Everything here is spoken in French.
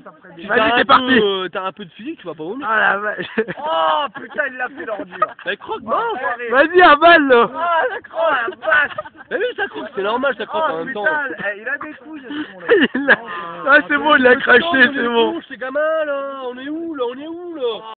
après. Vas-y, c'est parti. T'as un peu de physique, tu vas pas vomir. Ah la vache. Oh putain, il l'a fait l'ordure. Bah croque, mange. Vas-y, avale là. Ah la croque, la vache. Bah oui, ça croque, c'est normal, ça croque en Oh même temps. putain, il a des couilles ce con là. Ah c'est bon, il a craché, c'est bon. C'est gamin là, on est où là?